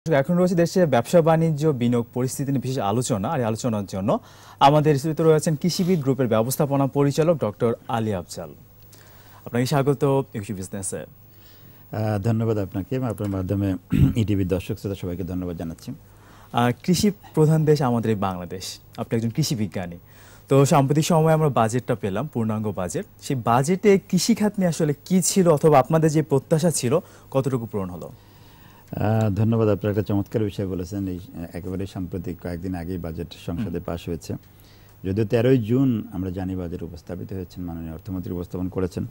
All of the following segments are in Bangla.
এখন রয়েছে দেশে ব্যবসা বাণিজ্য বিনিয়োগ পরিস্থিতি নিয়ে বিশেষ আলোচনা। আর এই আলোচনার জন্য আমাদের স্টুডিওতে রয়েছেন কৃষিবিদ গ্রুপের ব্যবস্থাপনা পরিচালক ডক্টর আলী আফজাল। আপনাকে স্বাগত ইউসি বিজনেসে। ধন্যবাদ আপনাকে, আপনার মাধ্যমে ইটিভির দর্শক শ্রোতা সবাইকে ধন্যবাদ জানাচ্ছি। কৃষি প্রধান দেশ আমাদের এই বাংলাদেশ, আপনি একজন কৃষি বিজ্ঞানী। তো সাম্প্রতিক সময়ে আমরা বাজেটটা পেলাম, পূর্ণাঙ্গ বাজেট। সেই বাজেটে কৃষি খাত নিয়ে আসলে কি ছিল, অথবা আপনাদের যে প্রত্যাশা ছিল কতটুকু পূরণ হলো? ধন্যবাদ, আপনার একটা চমৎকার বিষয় বলেছেন। এই একেবারে সাম্প্রতিক কয়েকদিন আগেই বাজেট সংসদে পাশ হয়েছে। যদিও 13ই জুন আমরা জানি বাজেট উপস্থাপিত হয়েছেন, মাননীয় অর্থমন্ত্রী উপস্থাপন করেছেন।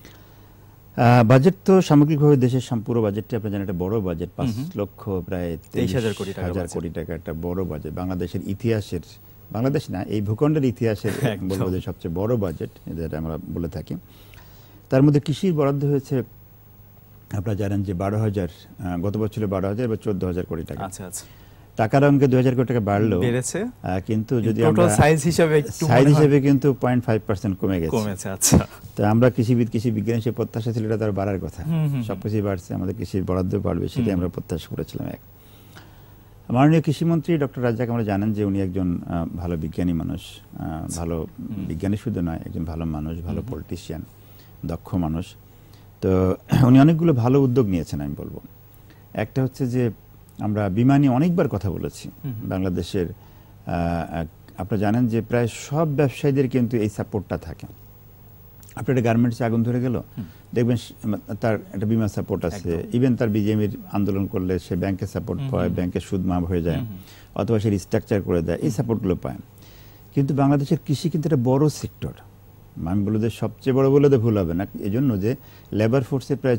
বাজেট তো সামগ্রিকভাবে দেশের পুরো বাজেটটি আপনি জানেন একটা বড় বাজেট, 5 লক্ষ প্রায় 23,000 কোটি টাকা একটা বড় বাজেট। বাংলাদেশের ইতিহাসের, বাংলাদেশ না এই ভূখণ্ডের ইতিহাসের বলবো যে সবচেয়ে বড় বাজেট যেটা আমরা বলে থাকি। তার মধ্যে কৃষির বরাদ্দ হয়েছে আপনারা জানেন যে 12,000, গত বছর 12,000 বা 14,000 কোটি টাকা। আচ্ছা আচ্ছা, টাকার অঙ্কে 2,000 কোটি টাকা বাড়লো, বেড়েছে, কিন্তু যদি আমরা সাইজ হিসেবে কিন্তু 0.5% কমে গেছে। আচ্ছা, তো আমরা কৃষি বিজ্ঞানী সে প্রত্যাশা ছিল এটা তার বাড়ার কথা, সবকিছুই বাড়ছে, আমাদের কৃষির বরাদ্দ বাড়বে সেটাই আমরা প্রত্যাশা করেছিলাম। মাননীয় কৃষিমন্ত্রী ডক্টর রাজ্জাক আমরা জানেন যে উনি একজন ভালো বিজ্ঞানী মানুষ, ভালো বিজ্ঞানী শুধু নয়, একজন ভালো মানুষ, ভালো পলিটিশিয়ান, দক্ষ মানুষ। তো উনি অনেকগুলো ভালো উদ্যোগ নিয়েছেন আমি বলবো। একটা হচ্ছে যে আমরা বিমা নিয়ে অনেকবার কথা বলেছি বাংলাদেশের। আপনারা জানেন যে প্রায় সব ব্যবসায়ীদের কিন্তু এই সাপোর্টটা থাকে। আপনার একটা গার্মেন্টসে আগুন ধরে গেল, দেখবেন তার একটা বিমা সাপোর্ট আছে। ইভেন তার বিজেএমির আন্দোলন করলে সে ব্যাংকে সাপোর্ট পায়, ব্যাংকের সুদ মাফ হয়ে যায়, অথবা সে রিস্ট্রাকচার করে দেয়, এই সাপোর্টগুলো পায়। কিন্তু বাংলাদেশের কৃষি কিন্তু একটা বড় সেক্টর, আমি বলবো যে সবচেয়ে বড় বলে তো ভুল হবে না, এজন্য যে লেবার ফোর্সে প্রায়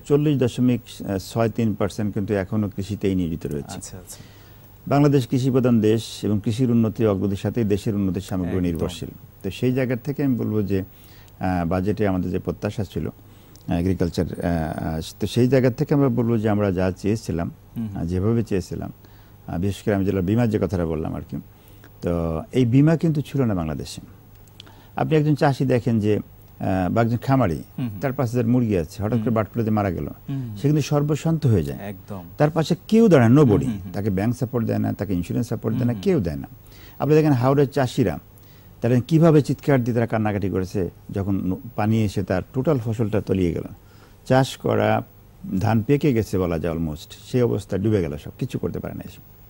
40.63% কিন্তু এখনো কৃষিতেই নিয়োজিত রয়েছে। বাংলাদেশ কৃষি প্রধান দেশ এবং কৃষির উন্নতি অগ্রগতির সাথে দেশের উন্নতির সামগ্রী নির্ভরশীল। তো সেই জায়গা থেকে আমি বলবো যে বাজেটে আমাদের যে প্রত্যাশা ছিল এগ্রিকালচার, তো সেই জায়গা থেকে আমরা বলবো যে আমরা যা চেয়েছিলাম, যেভাবে চেয়েছিলাম, বিশেষ করে আমি যেটা বিমার যে কথাটা বললাম আর কি, তো এই বিমা কিন্তু ছিল না বাংলাদেশে। আপনি একজন চাষি দেখেন যে বা একজন খামারি, তার 5,000 মুরগি আছে, হঠাৎ করে বার্ড ফ্লুতে মারা গেল, সে কিন্তু সর্বশান্ত হয়ে যায়। তার পাশে কেউ দাঁড়ায়, নোবডি, তাকে ব্যাংক সাপোর্ট দেয় না, তাকে ইন্স্যুরেন্স সাপোর্ট দেয় না, কেউ দেয় না। আপনি দেখেন হাওড়ের চাষিরা তারা কিভাবে চিৎকার দিয়ে তারা কান্নাকাটি করেছে যখন পানি এসে তার টোটাল ফসলটা তলিয়ে গেল। চাষ করা ধান পেকে গেছে বলা যায় অলমোস্ট, সেই অবস্থা ডুবে গেল, সব কিছু করতে পারে না।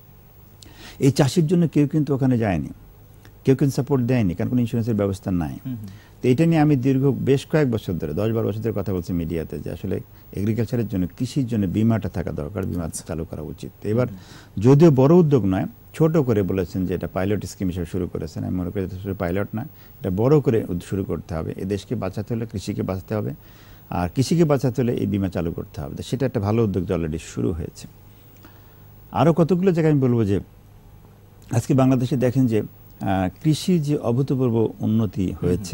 এই চাষির জন্য কেউ কিন্তু ওখানে যায়নি, কেউ কিন্তু সাপোর্ট দেয়নি, কারণ কোনো ইন্স্যুরেন্সের ব্যবস্থা নাই। তো এটা নিয়ে আমি বেশ কয়েক বছর ধরে, 10-12 বছর ধরে কথা বলছি মিডিয়াতে যে আসলে এগ্রিকালচারের জন্য, কৃষির জন্য বিমাটা থাকা দরকার, বিমা চালু করা উচিত। এবার যদিও বড় উদ্যোগ নয়, ছোট করে বলেছেন যে এটা পাইলট স্কিম হিসেবে শুরু করেছেন। আমি মনে করি পাইলট না, এটা বড় করে শুরু করতে হবে। এই দেশকে বাঁচাতে হলে কৃষিকে বাঁচাতে হবে, আর কৃষিকে বাঁচাতে হলে এই বিমা চালু করতে হবে। সেটা একটা ভালো উদ্যোগ অলরেডি শুরু হয়েছে। আরও কতগুলো জায়গায় আমি বলবো যে আজকে বাংলাদেশে দেখেন যে কৃষির যে অভূতপূর্ব উন্নতি হয়েছে,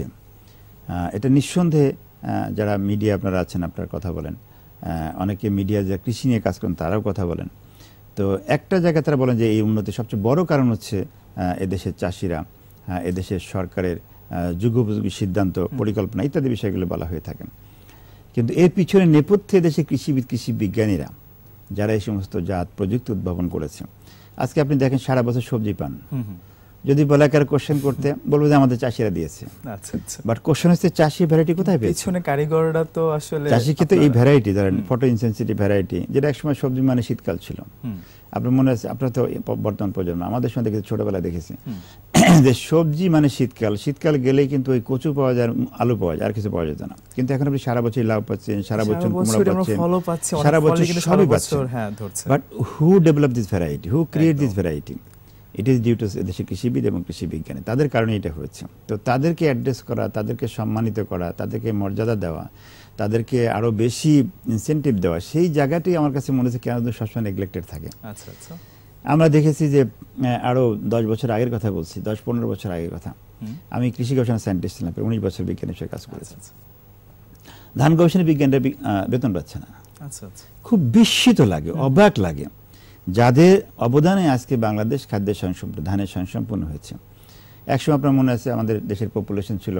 এটা নিঃসন্দেহে যারা মিডিয়া আপনারা আছেন আপনারা কথা বলেন, অনেকে মিডিয়া যারা কৃষি নিয়ে কাজ করেন তারাও কথা বলেন। তো একটা জায়গায় তারা বলেন যে এই উন্নতির সবচেয়ে বড় কারণ হচ্ছে এদেশের চাষিরা, এদেশের সরকারের যুগোপযোগী সিদ্ধান্ত, পরিকল্পনা ইত্যাদি বিষয়গুলো বলা হয়ে থাকেন। কিন্তু এর পিছনে নেপথ্যে দেশের কৃষিবিদ, কৃষি বিজ্ঞানীরা যারা এই সমস্ত জাত প্রযুক্তি উদ্ভাবন করেছে। আজকে আপনি দেখেন সারা বছর সবজি পান, যদি বলে কারো কোশ্চেন করতে বলবো যে আমাদের চাষিরা দিয়েছে। বাট কোশ্চেন হচ্ছে চাষি ভ্যারাইটি কোথায় পেয়েছে? পিছনে কারিগররা তো আসলে চাষি কিন্তু এই ভ্যারাইটি, ধরেন ফটো ইনসেনসিটিভ ভ্যারাইটি, যেটা একসময় সবজি মানে শীতকাল ছিল। আপনার মনে আছে, আপনার তো বর্তমান প্রজন্ম, আমাদের সময় দেখেছি, ছোটবেলায় দেখেছি যে সবজি মানে শীতকাল, শীতকাল গেলেই কিন্তু ওই কচু পাওয়া যায়, আলু পাওয়া যায়, আর কিছু পাওয়া যেত না। কিন্তু এখন আপনি সারা বছর লাউ পাচ্ছেন, সারা বছর কুমড়া পাচ্ছেন, সারা বছর সবই পাচ্ছেন। But who develop this variety, who create this variety? It is due to দেশের কৃষিবিদ এবং কৃষি বিজ্ঞানী, তাদের কারণে এটা হয়েছে। তো তাদেরকে অ্যাড্রেস করা, তাদেরকে সম্মানিত করা, তাদেরকে মর্যাদা দেওয়া, তাদেরকে আরো বেশি ইনসেন্টিভ দেওয়া, সেই জায়গাটি আমার কাছে মনে হচ্ছে কেন সবসময় নেগলেক্টেড থাকে। আমরা দেখেছি যে আরো 10 বছর আগের কথা বলছি, 10-15 বছর আগের কথা, আমি কৃষি গবেষণা সায়েন্টিস্ট ছিলাম, 19 বছর বিজ্ঞানী হিসেবে কাজ করেছি। ধান গবেষণা বিজ্ঞানীরা বেতন পাচ্ছে না। খুব বিস্মিত লাগে, অবাক লাগে, যাদের অবদানে আজকে বাংলাদেশ খাদ্যের স্বয়ংসম্পূর্ণ, ধানের স্বয়ংসম্পূর্ণ হয়েছে। একসময় আপনার মনে আছে আমাদের দেশের পপুলেশন ছিল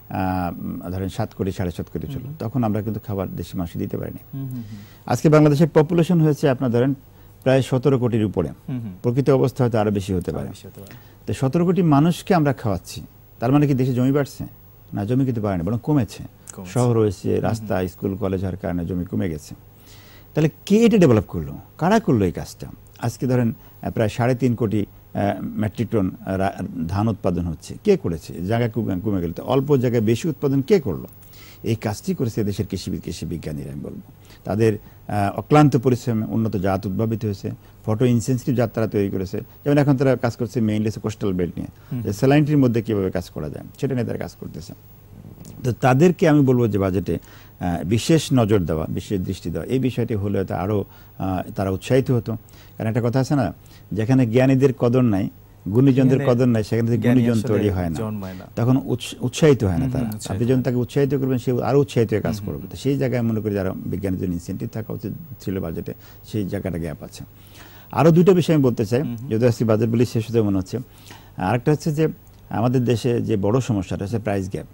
ধরেন 7 কোটি 7.5 কোটি ছিল, তখন আমরা কিন্তু খাবার দেশি মানুষ দিতে পারিনি। আজকে বাংলাদেশের পপুলেশন হয়েছে আপনার ধরেন প্রায় 17 কোটির উপরে। প্রকৃত অবস্থা হয়তো আরো বেশি হতে পারে। তো 17 কোটি মানুষকে আমরা খাওয়াচ্ছি, তার মানে কি দেশে জমি বাড়ছে? না, জমি কিন্তু বাড়েনি, বরং কমেছে। শহর হয়েছে, রাস্তা, স্কুল, কলেজ হওয়ার কারণে জমি কমে গেছে। তাহলে কে এটা ডেভেলপ করলো? কারা করলো এই কাজটা? আজকে ধরেন প্রায় 3.5 কোটি মেট্রিক টন ধান উৎপাদন হচ্ছে, কে করেছে? জায়গা কমে গেল, অল্প জায়গায় বেশি উৎপাদন কে করলো? এই কাজটি করেছে দেশের কৃষি বিজ্ঞানীরা। আমি বলবো তাদের অক্লান্ত পরিশ্রমে উন্নত জাত উদ্ভাবিত হয়েছে, ফটো ইনসেন্সিটিভ জাত তারা তৈরি করেছে। যেমন এখন তারা কাজ করছে মেইনলি কোস্টাল বেল্ট নিয়ে, যে স্যালাইনটির মধ্যে কিভাবে কাজ করা যায় সেটা নিয়ে তারা কাজ করতেছে। তো তাদেরকে আমি বলবো যে বাজেটে বিশেষ নজর দেওয়া, বিশেষ দৃষ্টি দেওয়া, এই বিষয়টি হলে তো আরও তারা উৎসাহিত হতো। কারণ একটা কথা আছে না, যেখানে জ্ঞানীদের কদর নাই, গুণীজনদের কদর নাই, সেখানে থেকে গুণীজন তৈরি হয় না, তখন উৎসাহিত হয় না তারা। আপনি যখন তাকে উৎসাহিত করবেন, সে আরো উৎসাহিত হয়ে কাজ করবে। তো সেই জায়গায় মনে করি যারা বিজ্ঞানের জন্য ইনসেন্টিভ থাকা উচিত ছিল বাজেটে, সেই জায়গাটা গ্যাপ আছে। আরো দুটো বিষয় আমি বলতে চাই, যদি আজকে বাজেট বলি শেষ হতে মনে হচ্ছে। আরেকটা হচ্ছে যে আমাদের দেশে যে বড় সমস্যাটা হচ্ছে প্রাইস গ্যাপ।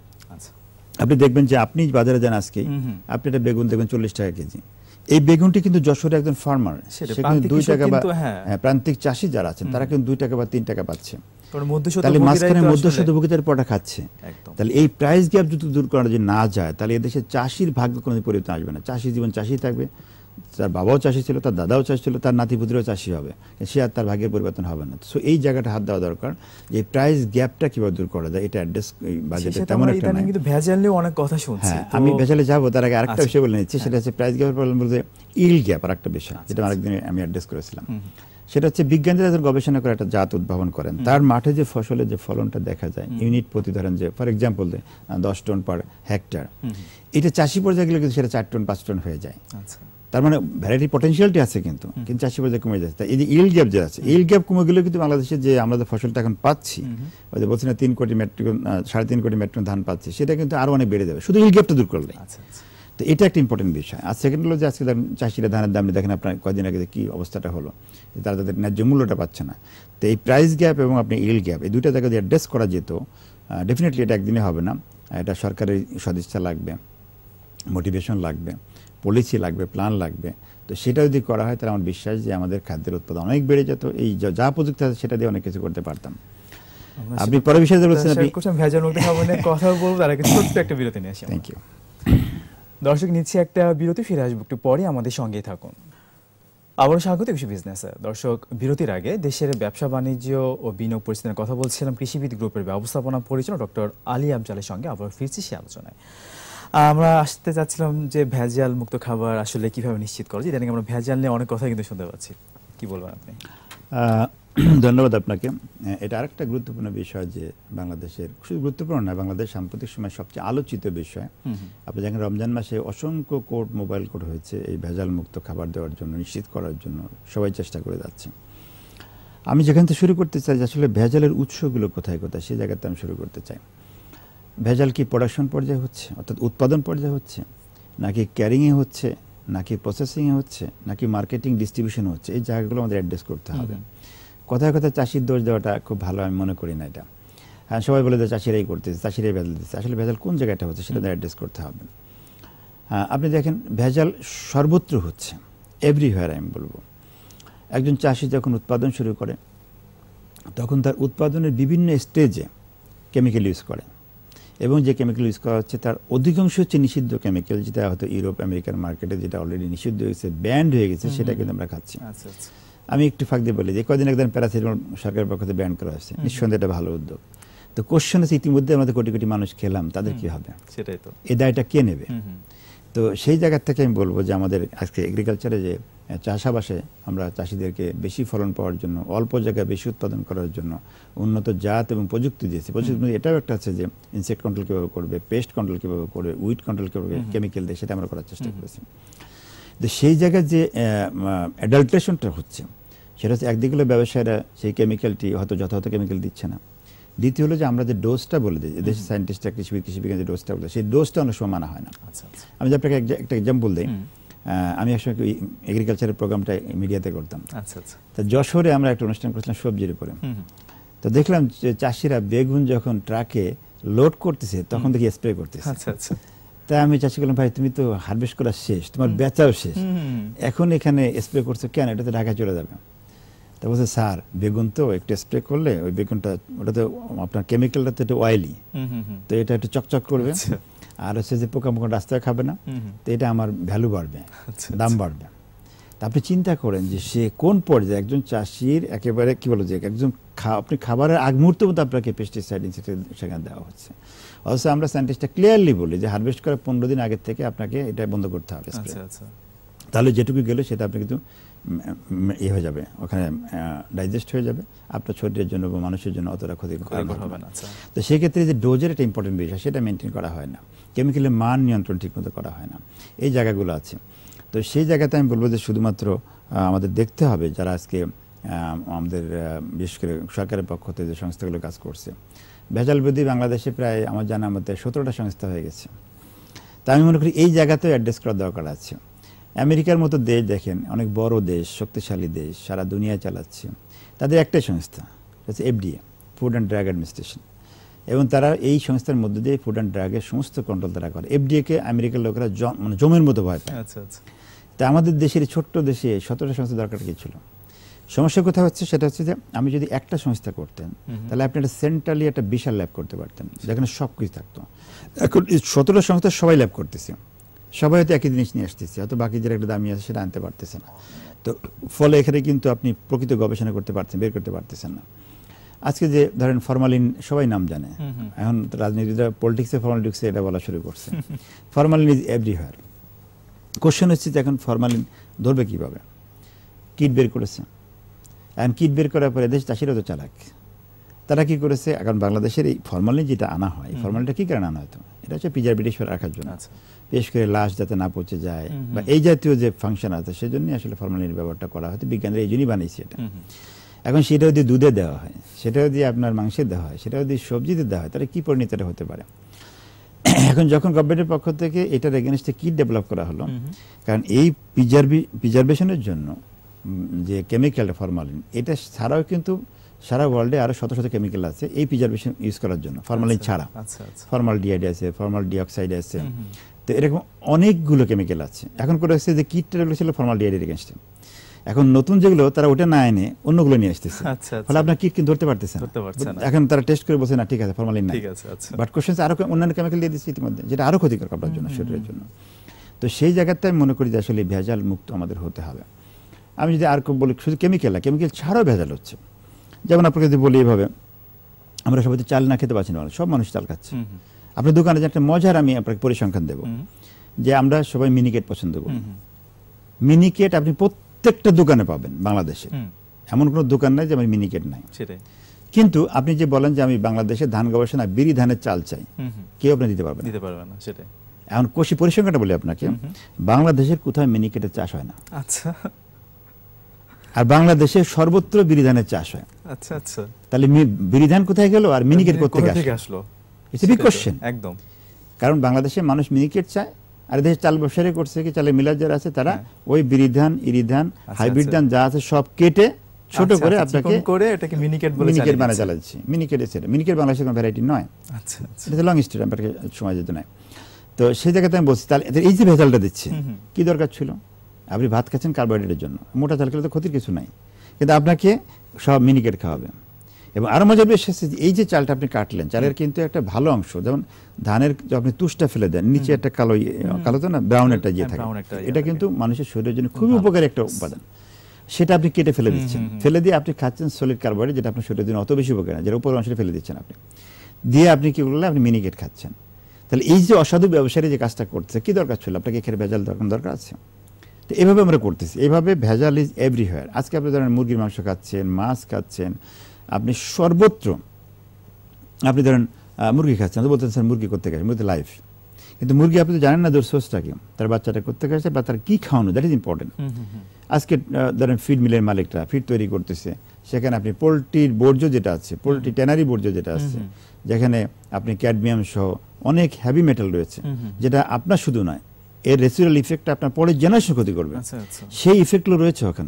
আপনি দেখবেন যে আপনি বাজারে যান আজকে, আপনি একটা বেগুন দেখবেন 40 টাকা কেজি। এই বেগুনটি কিন্তু যশোরে একজন ফার্মার, সেখানে 2 টাকা বা প্রান্তিক চাষি যারা আছেন তারা কিন্তু 2 টাকা বা 3 টাকা পাচ্ছে। তাহলে মাঝখানে মধ্যস্বত্বভোগীদের পড়া খাচ্ছে। তাহলে এই প্রাইস গ্যাপ যদি দূর করা যদি না যায়, তাহলে এদেশের চাষির ভাগ্য কোনো পরিবর্তন আসবে না। চাষি জীবন চাষি থাকবে, তার বাবাও চাষি ছিল, তার দাদাও চাষি ছিল, তার নাতিপুতিরাও চাষি হবে, সে আর তার ভাগ্যের পরিবর্তন হবে না। সো এই জায়গাটা হাত দেওয়া দরকার, যে প্রাইস গ্যাপটা কিভাবে দূর করা যায়, এটা অ্যাড্রেস বাজেটে তেমন একটা নাই। কিন্তু ভেজাল নিয়ে অনেক কথা শুনছি। আমি ভেজালে যাবো, তার আগে আরেকটা বিষয় বলে নিচ্ছি, সেটা হচ্ছে প্রাইস গ্যাপের প্রবলেম বলতে ইল্ড গ্যাপ। আর একটা বিষয় যেটা আরেকদিন আমি অ্যাড্রেস করেছিলাম, সেটা হচ্ছে বিজ্ঞানীরা যখন গবেষণা করে একটা জাত উদ্ভাবন করেন, তার মাঠে যে ফসলের যে ফলনটা দেখা যায় ইউনিট প্রতি, ধরেন যে for example 10 ton per hectare, এটা চাষি পর্যায়ে গেলে কিন্তু সেটা 4 টন 5 টন হয়ে যায়। তার মানে ভ্যারাইটি পটেনশিয়ালটি আছে, কিন্তু চাষি পর্যায়ে কমে যাচ্ছে। এই যে ইল্ড গ্যাপ যে আছে, ইল্ড গ্যাপ কমে গেলেও কিন্তু বাংলাদেশে যে আমরা যে ফসলটা এখন পাচ্ছি, ওই যে বলছি না 3 কোটি মেট্রিক 3.5 কোটি মেট্রিক ধান পাচ্ছি, সেটা কিন্তু আরো অনেক বেড়ে যাবে শুধু ইল্ড গ্যাপটা দূর করলে। তো এটা একটা ইম্পর্টেন্ট বিষয়। আর সেকেন্ড হলো যে আজকে চাষিরা ধানের দাম দেখেন আপনার কয়েকদিন আগে কি অবস্থাটা হলো, তারা তাদের ন্যায্য মূল্যটা পাচ্ছে না। তো এই প্রাইস গ্যাপ এবং আপনি ইল্ড গ্যাপ, এই দুইটা জায়গা যদি অ্যাড্রেস করা যেত, ডেফিনেটলি এটা একদিনে হবে না। এটা সরকারের সদিচ্ছা লাগবে, মোটিভেশন লাগবে, পলিসি লাগবে, প্ল্যান লাগবে। তো সেটা যদি করা হয়, তাহলে আমার বিশ্বাস যে আমাদের খাদ্যের উৎপাদন অনেক বেড়ে যেত। এই যা প্রযুক্তি আছে সেটা দিয়ে অনেক কিছু করতে পারতাম। আপনি পরে বিষয়ে বলছেন, আপনি ভেজাল মুক্ত খাবার নিয়ে কথা বলবো, তার আগে ছোট্ট একটা বিরতি নিয়ে আসি। Thank you. দর্শক, নিচ্ছি একটা বিরতি, ফিরে আসবো একটু পরে, আমাদের সঙ্গেই থাকুন। আবারও স্বাগত কৃষি বিজনেসে। দর্শক, বিরতির আগে দেশের ব্যবসা বাণিজ্য ও বিনিয়োগ পরিস্থিতির কথা বলছিলাম কৃষিবিদ গ্রুপের ব্যবস্থাপনা পরিচালক ডক্টর আলী আফজালের সঙ্গে। আবার ফিরছি সে আলোচনায়। আমরা আসতে চাচ্ছিলাম যে ভেজাল মুক্ত খাবার আসলে কিভাবে নিশ্চিত করা যায়। ইদানিং আমরা ভেজাল নিয়ে অনেক কথা কিন্তু শুনতে পাচ্ছি, কি বলবেন আপনি? ধন্যবাদ আপনাকে। এটা আরেকটা গুরুত্বপূর্ণ বিষয়, যে বাংলাদেশের শুধু গুরুত্বপূর্ণ নয়, বাংলাদেশ সাম্প্রতিক সময় সবচেয়ে আলোচিত বিষয়। আপনি দেখেন রমজান মাসে অসংখ্য কোড, মোবাইল কোড হয়েছে এই ভেজাল মুক্ত খাবার দেওয়ার জন্য, নিশ্চিত করার জন্য সবাই চেষ্টা করে যাচ্ছে। আমি যেখান থেকে শুরু করতে চাই, আসলে ভেজালের উৎসগুলো কোথায় কোথায়, সেই জায়গাতে আমি শুরু করতে চাই। ভেজাল কি প্রোডাকশন পর্যায়ে হচ্ছে, অর্থাৎ উৎপাদন পর্যায়ে হচ্ছে, নাকি ক্যারিংয়ে হচ্ছে, নাকি প্রসেসিংয়ে হচ্ছে, নাকি মার্কেটিং ডিস্ট্রিবিউশনে হচ্ছে? এই জায়গাগুলো আমাদের অ্যাড্রেস করতে হবে। কথায় কথায় চাষির দোষ দেওয়াটা খুব ভালো আমি মনে করি না। এটা হ্যাঁ, সবাই বলে যে চাষিরাই করতেছে, চাষিরাই ভেজাল দিচ্ছে। আসলে ভেজাল কোন জায়গাটা হচ্ছে সেটা অ্যাড্রেস করতে হবে। আপনি দেখেন ভেজাল সর্বত্র হচ্ছে, এভরিহোয়ার আমি বলবো। একজন চাষি যখন উৎপাদন শুরু করে, তখন তার উৎপাদনের বিভিন্ন স্টেজে কেমিক্যাল ইউজ করে, এবং যে কেমিক্যাল ইউজ করা হচ্ছে তার অধিকাংশ হচ্ছে নিষিদ্ধ কেমিক্যাল, যেটা হয়তো ইউরোপ আমেরিকার মার্কেটে যেটা অলরেডি নিষিদ্ধ হয়েছে, ব্যান্ড হয়ে গেছে, সেটা কিন্তু আমরা খাচ্ছি। আমি একটু ফাঁক দিয়ে বলি যে কদিন একদিন প্যারাসিটামল সরকারের পক্ষ থেকে ব্যান করা হয়েছে, নিঃসন্দেহে এটা ভালো উদ্যোগ। তো কোশ্চেন আছে, ইতিমধ্যে আমাদের কোটি কোটি মানুষ খেলাম, তাদের কি হবে? সেটাই তো, এই দায়টা কে নেবে? তো সেই জায়গা থেকে আমি বলবো যে আমাদের আজকে এগ্রিকালচারে যে চাষাবাসে আমরা চাষিদেরকে বেশি ফলন পাওয়ার জন্য, অল্প জায়গায় বেশি উৎপাদন করার জন্য উন্নত জাত এবং প্রযুক্তি দিয়েছে। প্রযুক্তি এটাও একটা আছে যে ইনসেক্ট কন্ট্রোল কীভাবে করবে, পেস্ট কন্ট্রোল কীভাবে করবে, উইড কন্ট্রোল কীভাবে, কেমিক্যাল দিয়ে, সেটা আমরা করার চেষ্টা করেছি। তো সেই জায়গায় যে অ্যাডাল্ট্রেশনটা হচ্ছে, সেটা হচ্ছে একদিকে হলো ব্যবসায়ীরা সেই কেমিক্যালটি হয়তো যথাযথ কেমিক্যাল দিচ্ছে না। দ্বিতীয় হলো যে আমরা যে ডোজটা বলে দিই, দেশের সায়েন্টিস্টরা কৃষিবিজ্ঞান যে ডোজটা বলে, সেই ডোজটা অনেক সময় মানা হয় না। আমি যে আপনাকে একটা এক্সাম্পল দিই, আমি একসময় এগ্রিকালচারের প্রোগ্রামটা মিডিয়াতে করতাম। তা যশোরে আমরা একটা অনুষ্ঠান করেছিলাম সবজির উপরে। তো দেখলাম যে চাষিরা বেগুন যখন ট্রাকে লোড করতেছে, তখন দেখি স্প্রে করতেছে। তাই আমি চাষি বললাম, ভাই তুমি তো হারভেস্ট করা শেষ, তোমার বেচাও শেষ, এখন এখানে স্প্রে করছো কেন, এটা তো ঢাকায় চলে যাবে। তা বলছে স্যার বেগুন তো একটু স্প্রে করলে ওই বেগুনটা, ওটা তো আপনার কেমিক্যালটা তো একটু অয়েলি, তো এটা একটু চকচক করবে, আর হচ্ছে যে পোকামাকড় রাস্তায় খাবে না, তো এটা আমার ভ্যালু বাড়বে, দাম বাড়বে। তা আপনি চিন্তা করেন যে সে কোন পর্যায়ে একজন চাষির একেবারে কি বলো যে একজন আপনি খাবারের আগ মুহূর্তে মতো আপনাকে পেস্টিসাইড সেখানে দেওয়া হচ্ছে। অবশ্য আমরা সায়েন্টিস্টটা ক্লিয়ারলি বলি যে হারভেস্ট করার 15 দিন আগের থেকে আপনাকে এটা বন্ধ করতে হবে, তাহলে যেটুকু গেলে সেটা আপনি কিন্তু ইয়ে হয়ে যাবে, ওখানে ডাইজেস্ট হয়ে যাবে, আপনার শরীরের জন্য বা মানুষের জন্য অতটা ক্ষতিকর হবে না। তো সেক্ষেত্রে যে ডোজের একটা ইম্পর্টেন্ট বিষয়, সেটা মেনটেন করা হয় না, কেমিক্যালের মান নিয়ন্ত্রণ ঠিকমতো করা হয় না, এই জায়গাগুলো আছে। তো সেই জায়গাতে আমি বলবো যে শুধুমাত্র আমাদের দেখতে হবে যারা আজকে আমাদের বিশেষ করে সরকারের পক্ষ থেকে যে সংস্থাগুলো কাজ করছে, ভেজাল বিরোধী বাংলাদেশে প্রায় আমার জানা মতে 17টা সংস্থা হয়ে গেছে। তা আমি মনে করি এই জায়গাতেও অ্যাড্রেস করার দরকার আছে। আমেরিকার মতো দেশ দেখেন, অনেক বড় দেশ, শক্তিশালী দেশ, সারা দুনিয়ায় চালাচ্ছে, তাদের একটাই সংস্থা হচ্ছে FDA, food and drug administration, এবং তারা এই সংস্থার মধ্যে দিয়ে ফুড অ্যান্ড ড্রাগের সমস্ত কন্ট্রোল তারা করে। FDA-কে আমেরিকার লোকেরা মানে জমের মতো ভয় পায়। তা আমাদের দেশের ছোট্ট দেশে 17টা সংস্থা দরকার কি ছিল? সমস্যা কোথায় হচ্ছে, সেটা হচ্ছে যে আমি যদি একটা সংস্থা করতেন তাহলে আপনি একটা সেন্ট্রালি একটা বিশাল ল্যাব করতে পারতেন যেখানে সব কিছু থাকতো। এখন 17টা সংস্থা সবাই ল্যাব করতেছে, সবাই হয়তো একই জিনিস নিয়ে আসতেছে, হয়তো বাকি যেটা একটা দামি আছে সেটা আনতে পারতেছে না। তো ফলে এখানে কিন্তু আপনি প্রকৃত গবেষণা করতে পারছেন, বের করতে পারতেছেন না। আজকে যে ধরেন ফরমালিন সবাই নাম জানে, এখন রাজনীতিটা পলিটিক্সে ফরমালিন ঢুকছে এটা বলা শুরু করছে। Formalin is everywhere. কোশ্চেন হচ্ছে যে এখন ফরমালিন ধরবে কীভাবে? কিট বের করেছে, এখন কিট বের করার পরে দেশ চাষিরা তো চালাক, তারা কি করেছে, এখন বাংলাদেশের এই ফরমালিন যেটা আনা হয়, ফরমালিনটা কী কারণে আনা হতো? এটা হচ্ছে প্রিজারভেটিভ রাখার জন্য, বিশেষ করে লাশ যাতে না পচে যায় বা এই জাতীয় যে ফাংশন আছে সেজন্যই আসলে ফরমালিনের ব্যবহারটা করা হয়তো, বিজ্ঞানীরা এই জন্যই বানিয়েছে এটা। এখন সেটা যদি দুধে দেওয়া হয়, সেটা যদি আপনার মাংসে দেওয়া হয়, সেটা যদি সবজিতে দেওয়া হয়, তাহলে কী পরিণতিটা হতে পারে? এখন যখন গভর্নমেন্টের পক্ষ থেকে এটার এগেনস্টে কিট ডেভেলপ করা হলো, কারণ এই প্রিজারভেশনের জন্য যে কেমিক্যালটা ফরমালিন, এটা ছাড়াও কিন্তু সারা ওয়ার্ল্ডে আরো শত শত কেমিক্যাল আছে এই প্রিজারভেশন ইউজ করার জন্য, ফরমালিন ছাড়া। ফরমালডিহাইড আছে, ফরমালডিঅক্সাইড আছে, তো এরকম অনেকগুলো কেমিক্যাল আছে। এখন করে হচ্ছে যে কিটটা ছিল ফরমালডিহাইডের এগেনস্টে, এখন নতুন যেগুলো তারা ওটা না এনে অন্যগুলো নিয়ে আসতেছে, ফলে আপনার কিট কিন্তু ধরতে পারতেছে না। এখন তারা টেস্ট করে বলছে না ঠিক আছে ফরমালিন নাই, বাট কোশ্চেন আরো অন্যান্য কেমিক্যাল দিয়ে দিচ্ছে ইতিমধ্যে, যেটা আরো ক্ষতিকর আপনার জন্য, শরীরের জন্য। তো সেই জায়গাতে আমি মনে করি যে আসলে ভেজাল মুক্ত আমাদের হতে হবে। আমি যদি আর বলি শুধু কেমিক্যাল না, কেমিক্যাল ছাড়াও ভেজাল হচ্ছে। যেমন আপনাকে যদি বলি এইভাবে, আমরা সবাই তো চাল না খেতে পারছি না, সব মানুষ চাল খাচ্ছে। আপনার দোকানে যে একটা মজার আমি আপনাকে পরিসংখ্যান দেবো, যে আমরা সবাই মিনিকেট পছন্দ করি। মিনিকেট আপনি প্রত্যেকটা দোকানে পাবেন বাংলাদেশে, এমন কোনো দোকান নাই যে আমার মিনিকেট নাই। কিন্তু আপনি যে বলেন যে আমি বাংলাদেশে ধান গবেষণা বিরি ধানের চাল চাই, কেউ আপনি দিতে পারবেন না। সেটাই এখন কোশি পরিসংখ্যানটা বলি আপনাকে, বাংলাদেশের কোথাও মিনিকেটের চাষ হয় না। আচ্ছা, আর বাংলাদেশে সর্বত্র বিরি ধানের চাষ হয়। আচ্ছা আচ্ছা, তাহলে বিরি ধান কোথায় গেল আর মিনিকেট কোথা থেকে আসলো? It's a big question. একদম, কারণ বাংলাদেশে মানুষ মিনিকেট চায়, আর দেশে চাল ব্যবসায়ী করছে কি, চালের মিলার যারা আছে তারা ওই বিরি ধান, ইরি ধান, হাইব্রিড ধান যা আছে সব কেটে ছোট করে আপনাকে এটাকে মিনিকেট বলে চালাচ্ছে। মিনিকেট এসে মিনিকেট বাংলাদেশের কোনো ভ্যারাইটি নয়। আচ্ছা, এটা লং স্টোরি, আপনাকে সময় যেতে নাই। তো সেই জায়গাতে আমি বলছি, তাহলে এই যে ভেজালটা দিচ্ছে কি দরকার ছিল? আপনি ভাত খাচ্ছেন কার্বোহাইড্রেটের জন্য, মোটা চাল খেলে তো ক্ষতির কিছু নাই, কিন্তু আপনাকে সব মিনিকেট খাওয়াবে। এবং আরো মজা বেশ এই যে চালটা আপনি কাটলেন, চালের কিন্তু একটা ভালো অংশ, যেমন ধানের আপনি তুষটা ফেলে দেন, নিচে একটা কালো কালো তো না ব্রাউন একটা ইয়ে থাকে, এটা কিন্তু মানুষের শরীরের জন্য খুবই উপকারী একটা উপাদান। সেটা আপনি কেটে ফেলে দিচ্ছেন, ফেলে দিয়ে আপনি খাচ্ছেন সলিড কার্বোহাইড্রেট, যেটা আপনার শরীরের জন্য অত বেশি উপকারী না, যেটা উপর অংশটা ফেলে দিচ্ছেন আপনি, দিয়ে আপনি কি করলেন, আপনি মিনিকেট খাচ্ছেন। তাহলে এই যে অসাধু ব্যবসায়ী যে কাজটা করছে, কি দরকার ছিল? আপনাকে এখানে ভেজাল দরকার আছে? তো এইভাবে আমরা করতেছি, এইভাবে ভেজাল ইজ এভরিহোয়ার। আজকে আপনি ধরেন মুরগির মাংস খাচ্ছেন, মাছ খাচ্ছেন, আপনি সর্বত্র আপনি ধরেন মুরগি খাচ্ছেন, তো বলতেন স্যার মুরগি করতে গেছে, মুরগি লাইফ, কিন্তু মুরগি আপনি তো জানেন না ওর সোর্সটা কি, তার বাচ্চাটা করতে গেছে বা তার কী খাওয়ানো, দ্যাট ইজ ইম্পর্টেন্ট। আজকে ধরেন ফিড মিলের মালিকরা ফিড তৈরি করতেছে, সেখানে আপনি পোলট্রির বর্জ্য যেটা আছে, পোলট্রি ট্যানারি বর্জ্য যেটা আছে, যেখানে আপনি ক্যাডমিয়াম সহ অনেক হেভি মেটাল রয়েছে, যেটা আপনার শুধু নয়, এর রেসিডুয়াল ইফেক্টটা আপনার পরের জেনারেশন ক্ষতি করবে, সেই ইফেক্টগুলো রয়েছে ওখানে।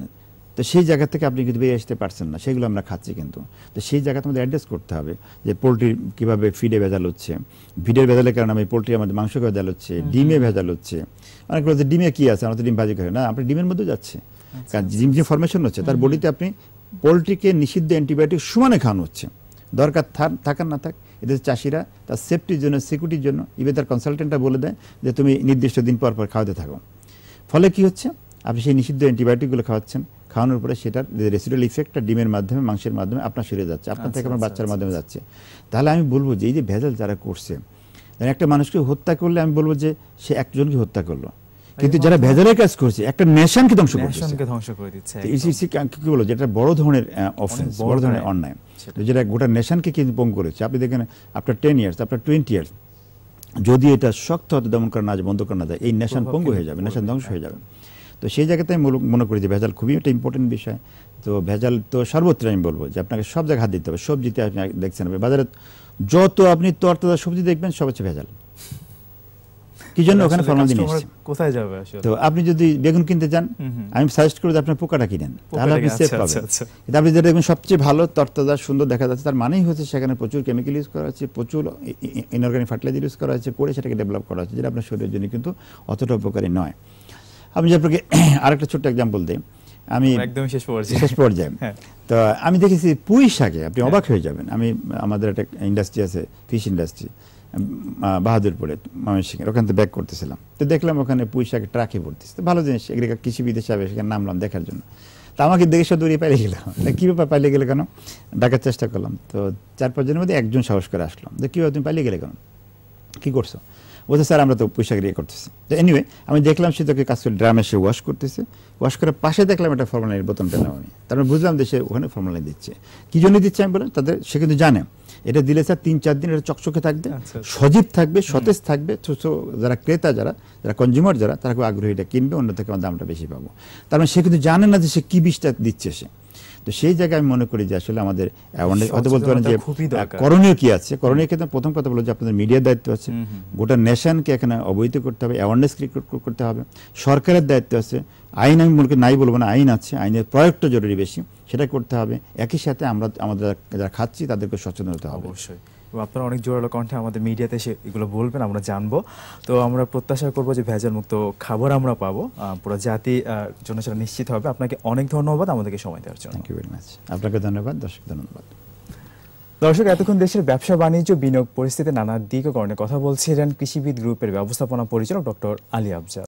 তো সেই জায়গা থেকে আপনি কিন্তু বেরিয়ে আসতে পারছেন না, সেগুলো আমরা খাচ্ছি কিন্তু। তো সেই জায়গাতে আমাদের অ্যাড্রেস করতে হবে যে পোলট্রি কীভাবে ফিডে ভেজাল হচ্ছে, ফিডের ভেজালের কারণে আমি পোলট্রি আমাদের মাংস ভেজাল হচ্ছে, ডিমে ভেজাল হচ্ছে। অনেক বলছে ডিমে কী আছে, আমরা তো ডিম ভাজি করি না, আপনি ডিমের মধ্যে যাচ্ছে, কারণ ডিম যে ফরমেশন হচ্ছে তার বডিতে আপনি পোলট্রিকে নিষিদ্ধ অ্যান্টিবায়োটিক সমানে খাওয়ানো হচ্ছে। দরকার থাকার না থাক, এদের চাষিরা তার সেফটির জন্য, সিকিউরিটির জন্য ইভেন তার কনসালটেন্টরা বলে দেয় যে তুমি নির্দিষ্ট দিন পর পর খাওয়াতে থাকো। ফলে কি হচ্ছে, আপনি সেই নিষিদ্ধ অ্যান্টিবায়োটিকগুলো খাওয়াচ্ছেন, খাওয়ানোর পরে সেটার রেসিডুয়াল ইফেক্টটা ডিমের মাধ্যমে, মাংসের মাধ্যমে আপনার শরীরে যাচ্ছে, আপনার থেকে আপনার বাচ্চার মাধ্যমে যাচ্ছে। তাহলে আমি বলবো যে এই যে ভেজাল যারা করছে, একটা মানুষকে হত্যা করলে আমি বলবো যে সে একজনকে হত্যা করলো, কিন্তু যারা ভেজালের কাজ করছে একটা নেশনকে ধ্বংস করে দিচ্ছে। কি বলবো, যেটা বড় ধরনের অফেন্স, বড় ধরনের অন্যায়, যেটা গোটা নেশনকে কিন্তু পঙ্গু করেছে। আপনি দেখেন আপনার 10 ইয়ার্স, আপনার 20 ইয়ার্স যদি এটা শক্ত হাতে দমন করা না যায়, বন্ধ করা না যায়, এই নেশন পঙ্গু হয়ে যাবে, নেশন ধ্বংস হয়ে যাবে। তো সেই জায়গাতে আমি মনে করি যে ভেজাল খুবই একটা ইম্পর্টেন্ট বিষয়। তো ভেজাল তো সর্বত্র আমি বলবো যে আপনাকে সব জায়গায় হাত দিতে হবে। সবজিতে আপনি দেখছেন বাজারে যত আপনি তরতাজা সবজি দেখবেন সব হচ্ছে ভেজাল। কি জন্য? ওখানে ফরমালিন এসেছে। কোথায় যাবে আসলে? তো আপনি যদি বেগুন কিনতে যান, আমি সাজেস্ট করি যে আপনি পোকাটা কিনেন, তাহলে আপনি সেফ পাবেন। কিন্তু আপনি যেটা দেখবেন সবচেয়ে ভালো, তরতাজা, সুন্দর দেখা যাচ্ছে, তার মানেই হচ্ছে সেখানে প্রচুর কেমিক্যাল ইউজ করা হচ্ছে, প্রচুর ইনঅর্গানিক ফার্টিলাইজার ইউজ করা হচ্ছে, করে সেটাকে ডেভেলপ করা হচ্ছে, যেটা আপনার শরীরের জন্য কিন্তু অতটা উপকারী নয়। আমি যে আপনাকে আরেকটা ছোট্ট এক্সাম্পল দিই, আমি একদম শেষ পর্যায়ে তো আমি দেখেছি পুঁই শাকে, আপনি অবাক হয়ে যাবেন। আমি আমাদের একটা ইন্ডাস্ট্রি আছে, ফিশ ইন্ডাস্ট্রি, বাহাদুরপুরে, ময়মনসিংহের, ওখান থেকে ব্যাক করতেছিলাম। তো দেখলাম ওখানে পুঁই শাকে ট্রাকে ভর্তিছে। তো ভালো জিনিস, কৃষিবিদ হিসাবে সেখানে নামলাম দেখার জন্য। তো আমাকে দেখে সব দৌড়িয়ে পালিয়ে গেলাম। কী ব্যাপার, পালিয়ে গেলে কেন? ডাকার চেষ্টা করলাম। তো 4-5 জনের মধ্যে একজন সাহস করে আসলাম যে কীভাবে তুমি পালিয়ে গেলে কেন, কী করছো? বলছে স্যার আমরা তো পুঁই শাক ইয়ে করতেছি। তো এনিওয়ে আমি দেখলাম সে তোকে কাজ করে ড্রামে সে ওয়াশ করতেছে, ওয়াশ করার পাশে দেখলাম একটা ফর্মালিনের বোতল পেলাম আমি। তারপরে বুঝলাম যে সে ওখানে ফর্মালিন দিচ্ছে। কী জন্য দিচ্ছে আমি বললাম, তাদের সে কিন্তু জানে এটা দিলে স্যার 3-4 দিন এটা চকচকে থাকবে, সজীব থাকবে, সতেজ থাকবে। যারা ক্রেতা, যারা কনজিউমার, যারা খুব আগ্রহী এটা কিনবে, অন্য থেকে আমার দামটা বেশি পাবো। তার মানে সে কিন্তু জানে না যে সে কী বিষটা দিচ্ছে সে। তো সেই জায়গায় আমি মনে করি যে আসলে আমাদের হয়তো বলতে পারেন যে করণীয় কি আছে। করণীয় ক্ষেত্রে প্রথম কথা বলো যে আপনাদের মিডিয়ার দায়িত্ব আছে, গোটা নেশনকে এখানে অবহিত করতে হবে, অ্যাওয়ারনেস ক্রিয়েট করতে হবে। সরকারের দায়িত্ব আছে, আইন আমি মনে করি নাই বলবো না, আইন আছে, আইনের প্রয়োগটা জরুরি বেশি, সেটা করতে হবে। একই সাথে আমাদের যারা খাচ্ছি তাদেরকে সচেতন হতে হবে। অবশ্যই। আপনারা অনেক জোরালো কণ্ঠে আমাদের মিডিয়াতে এসে এগুলো বলবেন, আমরা জানবো। তো আমরা প্রত্যাশা করবো যে ভেজাল মুক্ত খাবার আমরা পাবো, পুরো জাতি জন্য সেটা নিশ্চিত হবে। আপনাকে অনেক ধন্যবাদ আমাদেরকে সময় দেওয়ার জন্য। Thank you very much. আপনাকে ধন্যবাদ, দর্শক ধন্যবাদ। দর্শক, এতক্ষণ দেশের ব্যবসা বাণিজ্য, বিনিয়োগ পরিস্থিতি নানা দিক ও কারণে কথা বলছিলেন কৃষিবিদ গ্রুপের ব্যবস্থাপনা পরিচালক ডক্টর আলী আফজাল।